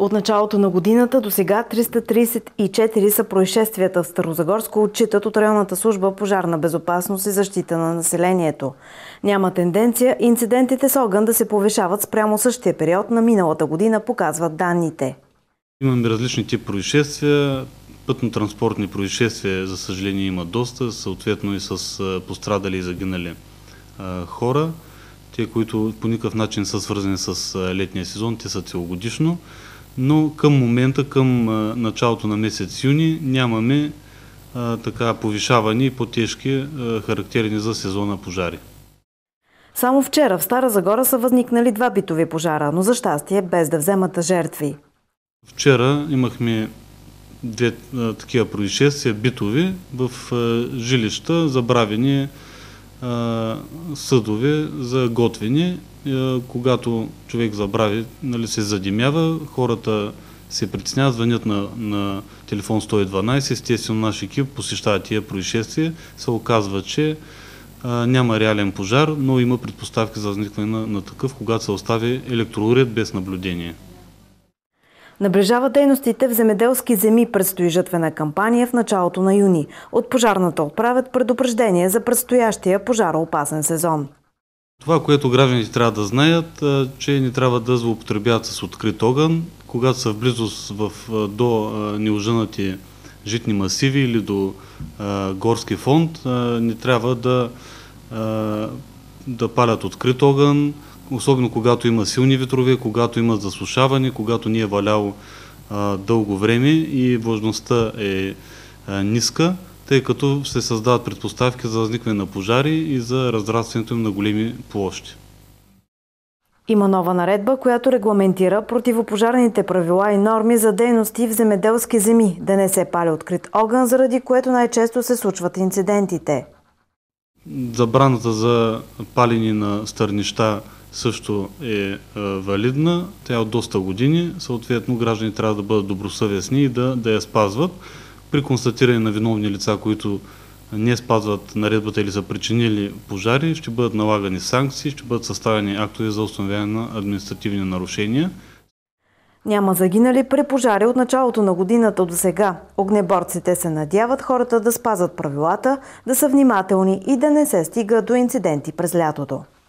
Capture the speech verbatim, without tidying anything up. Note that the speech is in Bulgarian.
От началото на годината до сега триста тридесет и четири са происшествията в Старозагорско, отчитат от районната служба пожарна безопасност и защита на населението. Няма тенденция инцидентите с огън да се повишават спрямо същия период на миналата година, показват данните. Имаме различни тип происшествия. Пътно-транспортни происшествия, за съжаление, има доста, съответно и с пострадали и загинали хора. Те, които по никакъв начин са свързани с летния сезон, те са целогодишно. Но към момента, към началото на месец юни, нямаме а, така повишавани и по-тежки характерни за сезона пожари. Само вчера в Стара Загора са възникнали два битови пожара, но за щастие без да вземат жертви. Вчера имахме две а, такива происшествия битови в а, жилища, забравени а, съдове за готвене. Когато човек забрави, нали, се задимява, хората се притесняват, звънят на, на телефон сто и дванадесет, естествено наш екип посещава тия происшествия, се оказва, че а, няма реален пожар, но има предпоставки за възникване на, на такъв, когато се остави електроуред без наблюдение. Наближава дейностите в земеделски земи, предстои жатвена кампания в началото на юни. От пожарната отправят предупреждение за предстоящия пожароопасен сезон. Това, което гражданите трябва да знаят, че не трябва да злоупотребяват с открит огън, когато са в близост в, до неожънати житни масиви или до а, горски фонд, а, не трябва да, а, да палят открит огън, особено когато има силни ветрове, когато има засушаване, когато не е валяло а, дълго време и влажността е а, ниска, тъй като се създават предпоставки за възникване на пожари и за разрастването им на големи площи. Има нова наредба, която регламентира противопожарните правила и норми за дейности в земеделски земи, да не се пали открит огън, заради което най-често се случват инцидентите. Забраната за палене на стърнища също е валидна. Тя е от доста години. Съответно, граждани трябва да бъдат добросъвестни и да, да я спазват. При констатиране на виновни лица, които не спазват наредбата или са причинили пожари, ще бъдат налагани санкции, ще бъдат съставени актове за установяване на административни нарушения. Няма загинали при пожари от началото на годината до сега. Огнеборците се надяват хората да спазват правилата, да са внимателни и да не се стига до инциденти през лятото.